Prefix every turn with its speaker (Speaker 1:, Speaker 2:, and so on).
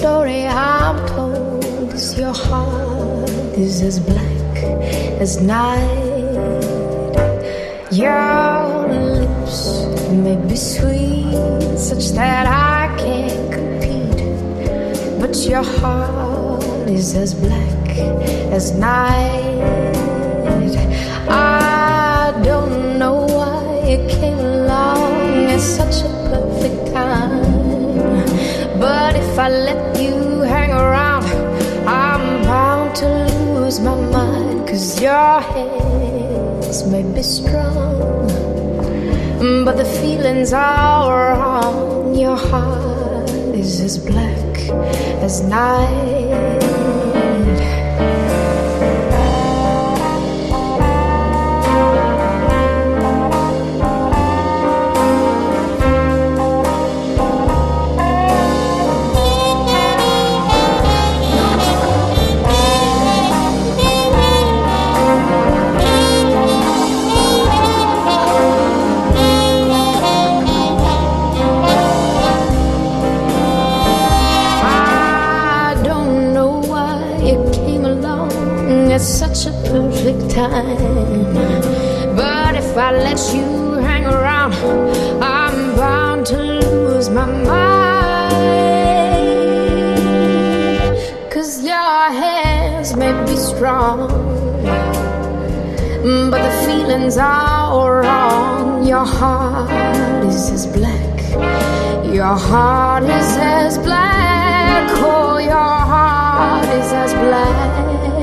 Speaker 1: story I'm told is your heart is as black as night. Your lips may be sweet, such that I can't compete, but your heart is as black as night. I don't know why it came along at such a perfect time, but if I let you hang around, I'm bound to lose my mind. 'Cause your hands may be strong, but the feelings are wrong. Your heart is as black as night. Such a perfect time, but if I let you hang around, I'm bound to lose my mind. 'Cause your hands may be strong, but the feelings are wrong. Your heart is as black. Your heart is as black. Oh, your heart is as black